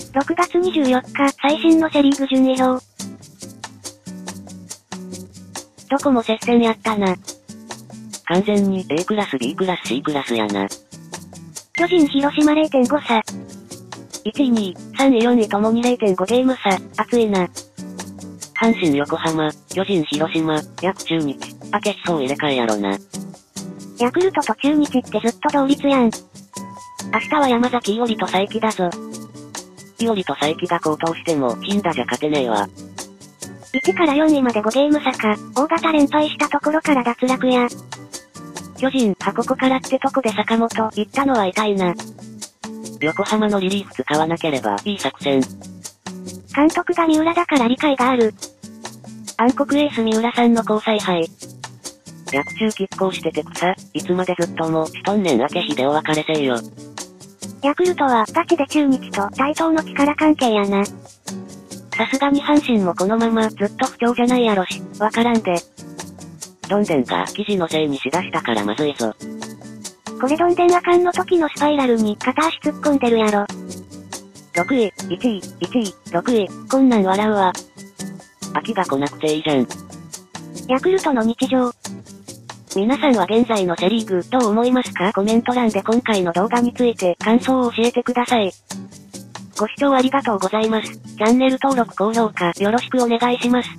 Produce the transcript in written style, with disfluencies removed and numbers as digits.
6月24日、最新のセリーグ順位表。 どこも接戦やったな。完全に A クラス B クラス C クラスやな。 巨人広島 0.5 差。 1位2位、3位4位ともに 0.5 ゲーム差、熱いな。阪神横浜、巨人広島、約中日、明けしそう入れ替えやろな。 ヤクルトと中日ってずっと同率やん。 明日は山崎伊織と佐伯だぞ。伊織と佐伯が高騰しても、金田じゃ勝てねえわ。 1から4位まで5ゲーム差か、大型連敗したところから脱落や。 巨人、ここからってとこで坂本、行ったのは痛いな。横浜のリリーフ使わなければいい作戦。 監督が三浦だから理解がある。 暗黒エース三浦さんの交際杯。逆中拮抗してて草、いつまでずっともしとんねん明け日でお別れせえよ。 ヤクルトはガチで中日と対等の力関係やな。 さすがに阪神もこのままずっと不調じゃないやろし、わからんで。どんでんが記事のせいにしだしたからまずいぞ。 これどんでんあかんの時のスパイラルに片足突っ込んでるやろ。 6位、1位、1位、6位、こんなん笑うわ。秋が来なくていいじゃん。 ヤクルトの日常。 皆さんは現在のセリーグどう思いますか？コメント欄で今回の動画について感想を教えてください。ご視聴ありがとうございます。チャンネル登録高評価よろしくお願いします。